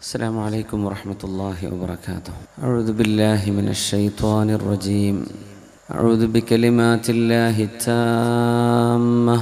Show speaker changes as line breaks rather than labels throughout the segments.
السلام عليكم ورحمة الله وبركاته. أعوذ بالله من الشيطان الرجيم. أعوذ بكلمات الله التامة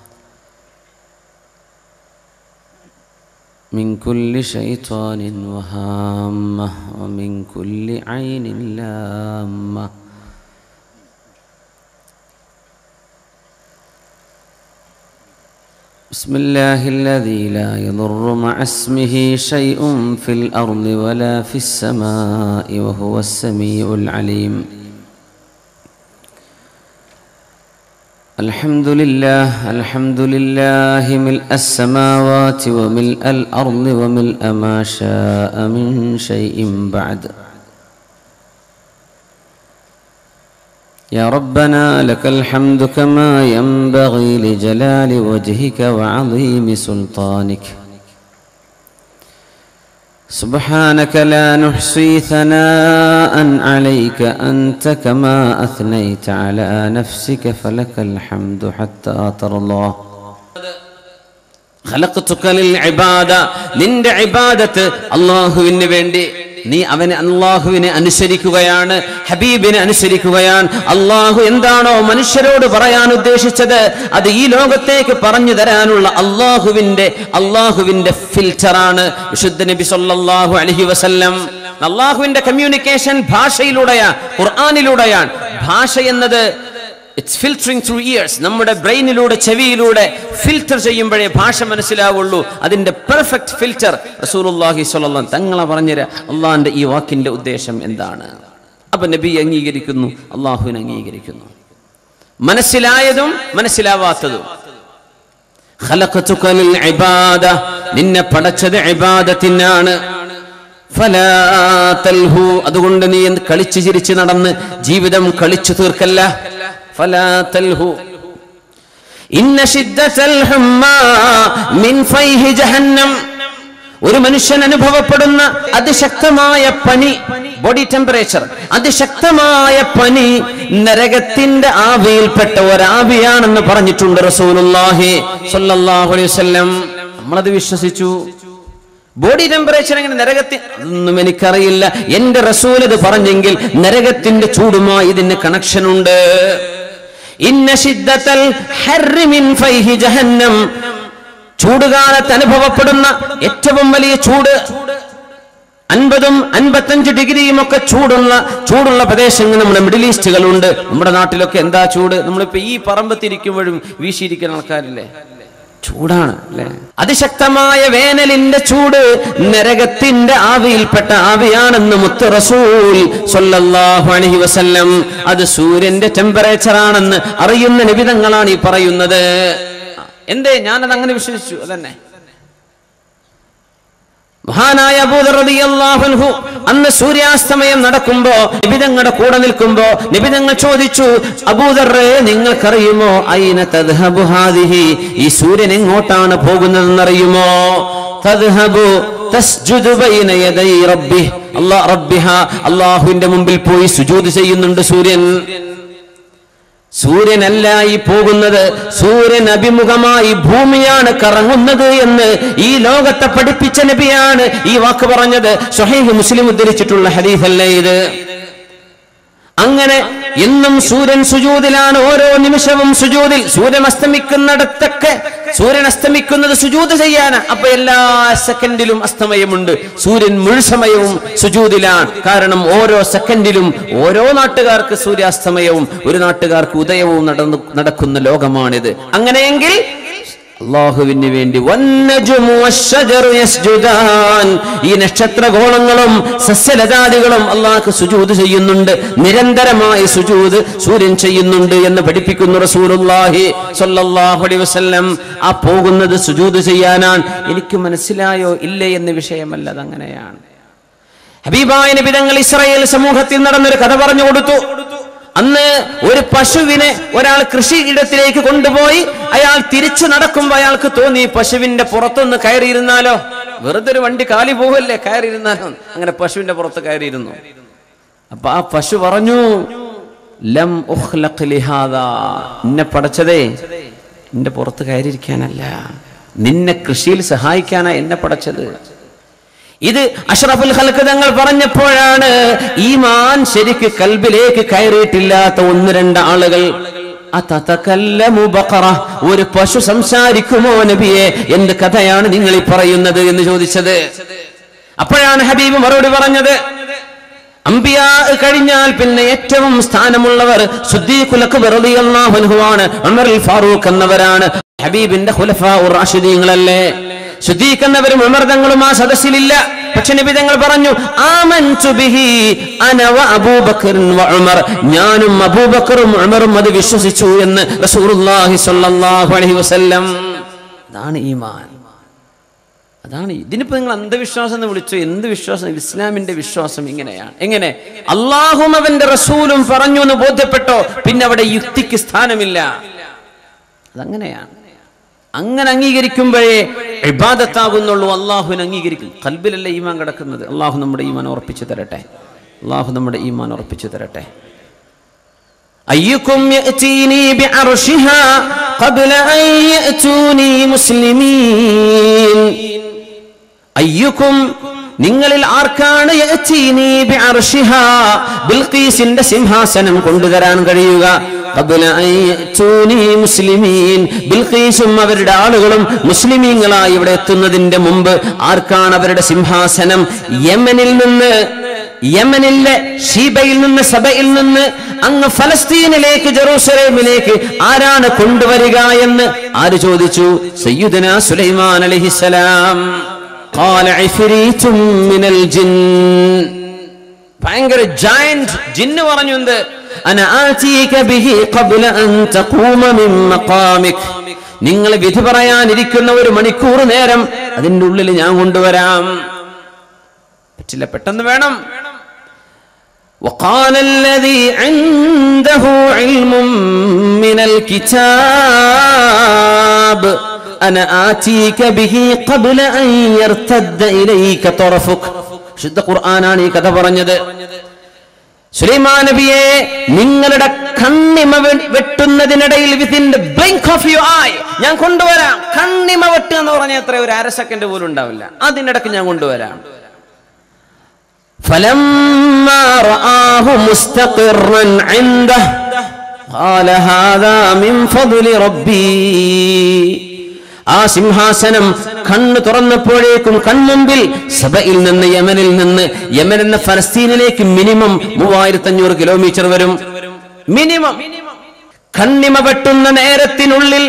من كل شيطان وهامة ومن كل عين لامة. بسم الله الذي لا يضر مع اسمه شيء في الأرض ولا في السماء وهو السميع العليم. الحمد لله ملء السماوات وملء الأرض وملء ما شاء من شيء بعد. يا ربنا لك الحمد كما ينبغي لجلال وجهك وعظيم سلطانك. سبحانك لا نحصي ثناء عليك أنت كما أثنيت على نفسك فلك الحمد حتى ترضى. خلقتك للعبادة നിന്റെ ഇബാദത്ത് അല്ലാഹുവിന് വേണ്ടി നീ അവനെ അല്ലാഹുവിനെ അനുസരിക്കുകയാണ്, ഹബീബിനെ അനുസരിക്കുകയാണ്. അല്ലാഹു എന്താണോ മനുഷ്യരോട് പറയാൻ ഉദ്ദേശിച്ചത് അത് ഈ ലോകത്തേക്ക് പറഞ്ഞു തരാനുള്ള അല്ലാഹുവിന്റെ ഫിൽറ്ററാണ് വിശുദ്ധ നബി സല്ലല്ലാഹു അലൈഹി വസല്ലം. അല്ലാഹുവിന്റെ കമ്മ്യൂണിക്കേഷൻ ഭാഷയിലൂടെയാണ്, ഖുർആനിലൂടെയാണ്. ഭാഷ എന്നത് ഇറ്റ്സ് ഫിൽറ്ററിംഗ് ത്രൂ ഇയേഴ്സ്. നമ്മുടെ ബ്രെയിനിലൂടെ, ചെവിയിലൂടെ ഫിൽറ്റർ ചെയ്യുമ്പോഴേ ഭാഷ മനസ്സിലാവുള്ളൂ. അതിന്റെ പെർഫെക്റ്റ് ഫിൽറ്റർ റസൂലുള്ളാഹി സ്വല്ലല്ലാഹു അലൈഹി വസല്ലം തങ്ങളെ പറഞ്ഞുതരാ അള്ളാഹിന്റെ ഈ വാക്കിന്റെ ഉദ്ദേശം എന്താണ്. അപ്പൊ നബി അംഗീകരിക്കുന്നു, അള്ളാഹുവിനെ അംഗീകരിക്കുന്നു, മനസ്സിലായതും മനസ്സിലാവാത്തതും. ഖലഖതുക ലിൽ ഇബാദ, നിന്നെ പടച്ചത് ഇബാദത്തിനാണ്. ഫലാ തൽഹു, അതുകൊണ്ട് നീ കളിച്ചു ചിരിച്ച് നടന്ന് ജീവിതം കളിച്ചു തീർക്കല്ല. فلا تلهو إن شدة الحمى من فيه جهنم. ഒരു മനുഷ്യൻ അനുഭവപ്പെടുന്ന അതിശക്തമായ പനി, ബോഡി ടെമ്പറേച്ചർ, അതിശക്തമായ പനി നരകത്തിന്റെ ആവിയിൽപ്പെട്ട ഒരാവിയാണെന്ന് പറഞ്ഞിട്ടുണ്ട് റസൂലുള്ളാഹി സ്വല്ലല്ലാഹു അലൈഹി വസല്ലം. നമ്മളത് വിശ്വസിച്ചു. ബോഡി ടെമ്പറേച്ചർ എങ്ങനെ നരകത്തിൽ, അതൊന്നും എനിക്കറിയില്ല. എന്റെ റസൂൽ ഇത് പറഞ്ഞെങ്കിൽ നരകത്തിന്റെ ചൂടുമായി ഇതിന് കണക്ഷൻ ഉണ്ട്. ഇന്ന ശിദ്ദത്തൽ ഹർരി മിൻ ഫൈഹി ജഹന്നം, ചൂടുകാലത്ത് അനുഭവപ്പെടുന്ന ഏറ്റവും വലിയ ചൂട് 50-55 ഡിഗ്രിയും ഒക്കെ ചൂടുള്ള പ്രദേശങ്ങൾ നമ്മുടെ മിഡിൽ ഈസ്റ്റുകളുണ്ട്. നമ്മുടെ നാട്ടിലൊക്കെ എന്താ ചൂട്. നമ്മളിപ്പോ ഈ പറമ്പത്തിരിക്കുമ്പോഴും വീശിയിരിക്കുന്ന ആൾക്കാരില്ലേ, ചൂടാണ് അല്ലേ. അതിശക്തമായ വേനലിന്റെ ചൂട് നരകത്തിന്റെ ആവിയിൽപ്പെട്ട ആവിയാണെന്ന് മുത്ത് റസൂൽ സ്വല്ലല്ലാഹു അലൈഹി വസല്ലം. അത് സൂര്യന്റെ ടെമ്പറേച്ചർ ആണെന്ന് അറിയുന്ന നബിതങ്ങളാണ് ഈ പറയുന്നത്. എന്തേ ഞാനത് അങ്ങനെ വിശ്വസിച്ചു? അതന്നെ മഹാനായ അബൂദർ റളിയല്ലാഹു അൻഹു അന്ന് സൂര്യാസ്തമയം നടക്കുമ്പോ നബിതങ്ങളുടെ കൂടെ നിൽക്കുമ്പോ നബിതങ്ങൾ ചോദിച്ചു, അബൂദർ നിങ്ങൾക്കറിയുമോ ഐന തദ്ഹബു ഹാദിഹി, ഈ സൂര്യൻ എങ്ങോട്ടാണ് പോകുന്നതെന്നറിയുമോ? തദ്ഹബു തസ്ജുദു ബൈന യദൈ റബ്ബിഹാ, അല്ലാഹുവിന്റെ മുമ്പിൽ പോയി സുജൂദ് ചെയ്യുന്നുണ്ട് സൂര്യൻ. സൂര്യനല്ല ഈ പോകുന്നത്, സൂര്യൻ അഭിമുഖമായി ഭൂമിയാണ് കറങ്ങുന്നത് എന്ന് ഈ ലോകത്തെ പഠിപ്പിച്ച നബിയാണ് ഈ വാക്ക് പറഞ്ഞത്. സ്വഹീഹ് മുസ്ലിം ഉദ്ധരിച്ചിട്ടുള്ള ഹദീസല്ലേ ഇത്. അങ്ങനെ എന്നും സൂര്യൻ സുജൂദിലാണ്, ഓരോ നിമിഷവും സുജൂദിൽ. സൂര്യൻ അസ്തമിക്കുന്നിടത്തൊക്കെ, സൂര്യൻ അസ്തമിക്കുന്നത് സുജൂദ് ചെയ്യാനാണ്. അപ്പൊ എല്ലാ സെക്കൻഡിലും അസ്തമയമുണ്ട്. സൂര്യൻ മുഴുസമയവും സുജൂദിലാണ്. കാരണം ഓരോ സെക്കൻഡിലും ഓരോ നാട്ടുകാർക്ക് സൂര്യാസ്തമയവും ഒരു നാട്ടുകാർക്ക് ഉദയവും നടക്കുന്ന ലോകമാണിത്. അങ്ങനെയെങ്കിൽ അല്ലാഹുവിന് വേണ്ടി ഈ നക്ഷത്രഗോളങ്ങളും സസ്യലതാദികളും അല്ലാഹുക്ക് സുജൂദ് ചെയ്യുന്നുണ്ട്. നിരന്തരമായി സുജൂദ് സൂര്യൻ ചെയ്യുന്നുണ്ട് എന്ന് പഠിപ്പിക്കുന്നു റസൂലുള്ളാഹി സ്വല്ലല്ലാഹു അലൈഹി വസല്ലം. ആ പോകുന്നത് സുജൂദ് ചെയ്യാനാണ്. എനിക്ക് മനസ്സിലായോ ഇല്ലേ എന്ന വിഷയമല്ല, അതങ്ങനെയാണ്. ഹബീബായ നബി തങ്ങൾ ഇസ്രായേൽ സമൂഹത്തിൽ നടന്നൊരു കഥ പറഞ്ഞു കൊടുത്തു. അന്ന് ഒരു പശുവിനെ ഒരാൾ കൃഷിയിടത്തിലേക്ക് കൊണ്ടുപോയി. അയാൾ തിരിച്ചു നടക്കുമ്പോ അയാൾക്ക് തോന്നി പശുവിന്റെ പുറത്തൊന്ന് കയറിയിരുന്നാലോ, വെറുതെ ഒരു വണ്ടി കാലി പോകല്ലേ, കയറിയിരുന്നാലോ. അങ്ങനെ പശുവിന്റെ പുറത്ത് കയറിയിരുന്നു. അപ്പൊ ആ പശു പറഞ്ഞു, ലം ഉഖ്ലഖ് ലിഹാദാ, എന്നെ പടച്ചതേ എന്റെ പുറത്ത് കയറിയിരിക്കാനല്ല, നിന്നെ കൃഷിയിൽ സഹായിക്കാനാ എന്നെ പടച്ചത്. ഇത് അഷ്റഫുൽ ഖൽഖ് തങ്ങൾ പറഞ്ഞപ്പോഴാണ് ഈമാൻ ശരിക്ക് കൽബിലേക്ക് കയറിയിട്ടില്ലാത്ത 1-2 ആളുകൾ അതതകല്ലമു ബഖറ, ഒരു പശു സംസാരിക്കുമോ നബിയെ, എന്ത് കഥയാണ് നിങ്ങൾ ഈ പറയുന്നത് എന്ന് ചോദിച്ചത്. അപ്പോഴാണ് ഹബീബ് മറുപടി പറഞ്ഞത്, അംബിയാ കഴിഞ്ഞാൽ പിന്നെ ഏറ്റവും സ്ഥാനമുള്ളവർ സിദ്ദീഖുൽ അക്ബർ റളിയല്ലാഹു അൻഹു ആണ്, ഉമറുൽ ഫാറൂഖ് എന്നവരാണ്. ഹബീബിന്റെ ഖുലഫാഉർ റാഷിദീങ്ങളല്ലേ. സിദ്ദീഖ് എന്നവരും ഉമർ തങ്ങളും ആ സദസ്സിലില്ല. പക്ഷെ നബി തങ്ങൾ പറഞ്ഞു, ആമൻതു ബിഹി അന വ അബൂബക്കർ വ ഉമർ, ഞാനും അബൂബക്കറും ഉമറും അത് വിശ്വസിച്ചു എന്ന് റസൂലുള്ളാഹി സ്വല്ലല്ലാഹു അലൈഹി വസല്ലം. അതാണ് ഈമാൻ. അതാണ്. ഇതിനിപ്പോ നിങ്ങൾ അന്ധവിശ്വാസം എന്ന് വിളിച്ചോ, എന്ത് വിശ്വാസം? ഇസ്ലാമിന്റെ വിശ്വാസം ഇങ്ങനെയാണ്. എങ്ങനെ? അല്ലാഹും അവന്റെ റസൂലും പറഞ്ഞു എന്ന് ബോധ്യപ്പെട്ടോ, പിന്നെ അവിടെ യുക്തിക്ക് സ്ഥാനമില്ല. അതങ്ങനെയാണ്. അങ്ങനെ അംഗീകരിക്കുമ്പോഴേ ഇബാദത്താകുന്നുള്ളൂ. അള്ളാഹുവിനെ അംഗീകരിക്കും. ഖൽബിലല്ലേ ഈമാൻ കിടക്കുന്നത്. അള്ളാഹു നമ്മുടെ ഈമാൻ ഉറപ്പിച്ചു തരട്ടെ. അള്ളാഹു നമ്മുടെ ഈമാൻ ഉറപ്പിച്ചു തരട്ടെ. അയ്യുക്കും യഅതീനി ബിഅർശിഹാ ഖബ്ല അൻ യഅതൂനി മുസ്ലിമീൻ. അയ്യുക്കും, നിങ്ങളിൽ ആർക്കാണ് യഅതീനി ബിഅർശിഹാ, ബിൽഖീസിന്റെ സിംഹാസനം കൊണ്ടുവരാൻ കഴിയുക? ഖബ്ല അൻ യഅതൂനി മുസ്ലിമീൻ, ബിൽഖീസും അവരുടെ ആളുകളും മുസ്ലിമീങ്ങളായി ഇവിടെ എത്തുന്നതിന്റെ മുമ്പ് ആർക്കാണ് അവരുടെ സിംഹാസനം യമനിൽ നിന്ന്, യമനിലെ ഷീബയിൽ നിന്ന്, സബയിൽ നിന്ന് അങ്ങ് ഫലസ്തീനിലേക്ക്, ജെറൂസലേമിലേക്ക് ആരാണ് കൊണ്ടുവരിക എന്ന് ആര് ചോദിച്ചു? സയ്യിദുനാ സുലൈമാൻ അലൈഹിസ്സലാം. ഖാല ഇഫ്രീതും മിനൽ ജിൻ, ഭയങ്കര ജയന്റ് ജിന്ന് പറഞ്ഞു, എന്ത്? അന ആതീക ബിഹി ഖബ്ല അൻ തഖൂമ മിൻ മഖാമിക്, നിങ്ങൾ വിധി പറയാനിരിക്കുന്ന 1 മണിക്കൂർ നേരം അതിന്റെ ഉള്ളിൽ ഞാൻ കൊണ്ടുവരാം. പറ്റില്ല, പെട്ടെന്ന് വേണം. وقال الذي عنده علم من الكتاب أنا آتيك به قبل أن يرتد إليك طرفك. ശുദ്ധ ഖുർആനാണ് ഈ കഥ പറഞ്ഞത്. സുലൈമാൻ നബിയെ, നിങ്ങളുടെ കണ്ണിമ വെട്ടുന്നതിനിടയിൽ, within the blink of your eye, ഞാൻ കൊണ്ടുവരാം. കണ്ണിമ വെട്ടുക എന്ന് പറഞ്ഞാൽ എത്ര, ഒരു 1/2 സെക്കൻഡ് പോലും ഉണ്ടാവില്ല. അതിനിടയ്ക്ക് ഞാൻ കൊണ്ടുവരാം. فلما رآه مستقرا عنده قال هذا من فضل ربي. ആ സിംഹാസനം കണ്ണ് തുറന്നപ്പോഴേക്കും കൺമുമ്പിൽ സബയിൽ നിന്ന്, യമനിൽ നിന്ന്, യമൻ എന്ന ഫലസ്തീനിലേക്ക് മിനിമം 3500 കിലോമീറ്റർ വരും. മിനിമം. കണ്ണിമ വെട്ടുന്ന നേരത്തിനുള്ളിൽ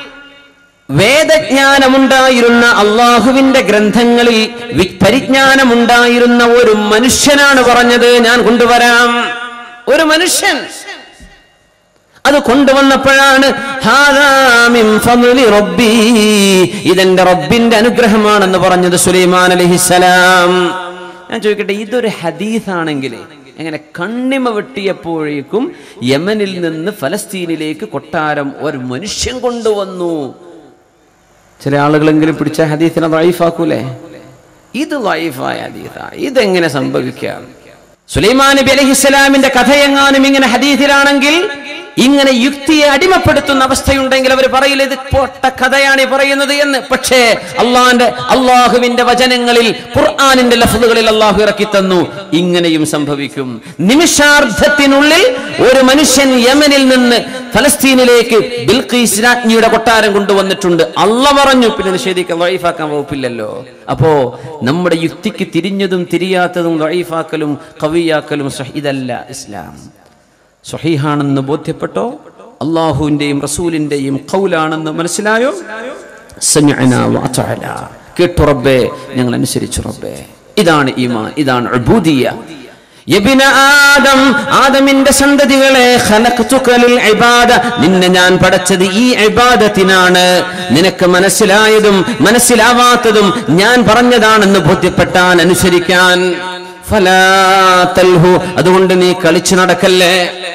വേദജ്ഞാനമുണ്ടായിരുന്ന, അള്ളാഹുവിന്റെ ഗ്രന്ഥങ്ങളിൽ പരിജ്ഞാനമുണ്ടായിരുന്ന ഒരു മനുഷ്യനാണ് പറഞ്ഞത്, ഞാൻ കൊണ്ടുവരാം. ഒരു മനുഷ്യൻ അത് കൊണ്ടുവന്നപ്പോഴാണ് ഹാദാ മിൻ ഫദ്ലി റബ്ബി, ഇതെന്റെ റബ്ബിന്റെ അനുഗ്രഹമാണെന്ന് പറഞ്ഞത് സുലൈമാൻ അലൈഹിസ്സലാം. ഞാൻ ചോദിക്കട്ടെ, ഇതൊരു ഹദീസാണെങ്കിൽ എങ്ങനെ കണ്ണിമ വെട്ടിയപ്പോഴേക്കും യമനിൽ നിന്ന് ഫലസ്തീനിലേക്ക് കൊട്ടാരം ഒരു മനുഷ്യൻ കൊണ്ടുവന്നു? ചില ആളുകളെങ്കിലും പിടിച്ച ഹദീസിനെ ദഈഫാക്കൂലേ? ഇത് ദഈഫായ ഹദീസാ. ഇതെങ്ങനെ സംഭവിക്കാം? സുലൈമാൻ നബി അലൈഹിസ്സലാമിന്റെ കഥയെങ്ങാനും ഇങ്ങനെ ഹദീസിലാണെങ്കിൽ, ഇങ്ങനെ യുക്തിയെ അടിമപ്പെടുത്തുന്ന അവസ്ഥയുണ്ടെങ്കിൽ അവർ പറയില്ല ഇത് പൊട്ട കഥയാണ് പറയുന്നത് എന്ന്. പക്ഷേ അള്ളാഹുവിന്റെ വചനങ്ങളിൽ, ഖുർആനിന്റെ ലഫ്ളുകളിൽ അള്ളാഹു ഇറക്കി തന്നു, ഇങ്ങനെയും സംഭവിക്കും. നിമിഷാർദ്ധത്തിനുള്ളിൽ ഒരു മനുഷ്യൻ യമനിൽ നിന്ന് ഫലസ്തീനിലേക്ക് ബിൽഖീസ് രാജ്ഞിയുടെ കൊട്ടാരം കൊണ്ടുവന്നിട്ടുണ്ട്. അള്ളാഹ് പറഞ്ഞു, പിന്നെ നിഷേധിക്കാൻ ദഈഫാക്കാൻ വകുപ്പില്ലല്ലോ. അപ്പോ നമ്മുടെ യുക്തിക്ക് തിരിഞ്ഞതും തിരിയാത്തതും ദഈഫാക്കലും ഖവിയാക്കലും ഇതല്ല ഇസ്ലാം. സ്വഹീഹാണെന്ന് ബോധ്യപ്പെട്ടോ, അള്ളാഹുവിന്റെയും റസൂലിന്റെയും ഖൗലാണെന്ന് മനസ്സിലായോ? സമിഅനാ വഅതഅന, കേട്ടു റബ്ബേ, ഞങ്ങൾ അനുസരിച്ചു റബ്ബേ. ഇതാണ് ഈമാൻ, ഇതാണ് ഉബൂദിയ്യ. യബ്ന ആദം, ആദമിന്റെ സന്തതികളെ, ഖലഖ്തുക ലിൽ ഇബാദ, നിന്നെ ഞാൻ പടച്ചത് ഈ ഇബാദത്തിനാണ്. നിനക്ക് മനസ്സിലായതും മനസ്സിലാവാത്തതും ഞാൻ പറഞ്ഞതാണെന്ന് ബോധ്യപ്പെട്ടാൻ, അനുസരിക്കാൻ. ഫലാ തൽഹു, അതുകൊണ്ട് നീ കളിച്ചു നടക്കല്ലേ.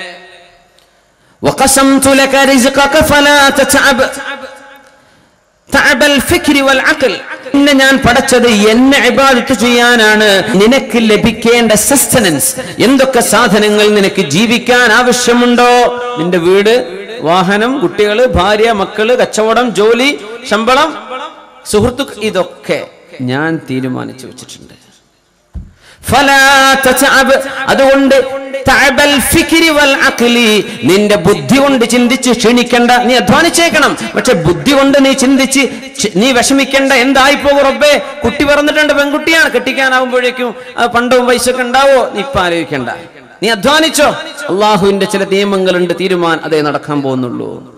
വഖസംതു ലക റിസ്ഖക ഫലാ തതഅബ് തഅബൽ ഫിക്രി വൽ അഖൽ, നിന്നെ ഞാൻ പടച്ചത് എന്നെ ഇബാദത്ത് ചെയ്യാനാണ്. നിനക്ക് ലഭിക്കേണ്ട സസ്റ്റനൻസ്, എന്തൊക്കെ സാധനങ്ങൾ നിനക്ക് ജീവിക്കാൻ ആവശ്യമുണ്ടോ, നിന്റെ വീട്, വാഹനം, കുട്ടികള്, ഭാര്യ, മക്കള്, കച്ചവടം, ജോലി, ശമ്പളം, സുഹൃത്തുക്കൾ, ഇതൊക്കെ ഞാൻ തീരുമാനിച്ചു വെച്ചിട്ടുണ്ട്. ഫലാ തതഅബ്, അതുകൊണ്ട് തഅബൽ ഫിക്രി വൽ അഖ്ലി, നിന്റെ ബുദ്ധി കൊണ്ട് ചിന്തിച്ച് ക്ഷീണിക്കണ്ട. നീ അധ്വാനിച്ചേക്കണം, പക്ഷെ ബുദ്ധി കൊണ്ട് നീ ചിന്തിച്ച് നീ വിഷമിക്കണ്ട. എന്തായി പോകും റബ്ബേ, കുട്ടി പറഞ്ഞിട്ടുണ്ട്, പെൺകുട്ടിയാണ്, കെട്ടിക്കാനാവുമ്പോഴേക്കും പണ്ടവും പൈസ ഒക്കെ ഉണ്ടാവോ, നീ ഇപ്പൊ ആലോചിക്കണ്ട. നീ അധ്വാനിച്ചോ, അള്ളാഹുവിന്റെ ചില നിയമങ്ങളുണ്ട്, തീരുമാനം അതേ നടക്കാൻ പോകുന്നുള്ളൂ.